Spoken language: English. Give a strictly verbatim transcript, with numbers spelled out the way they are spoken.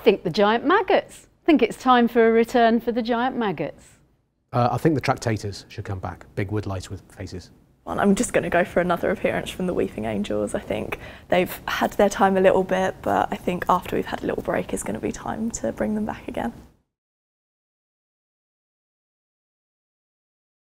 think the giant maggots. I think it's time for a return for the giant maggots. Uh, I think the tractators should come back, big woodlice with faces. Well, I'm just going to go for another appearance from the Weeping Angels. I think they've had their time a little bit, but I think after we've had a little break, it's going to be time to bring them back again.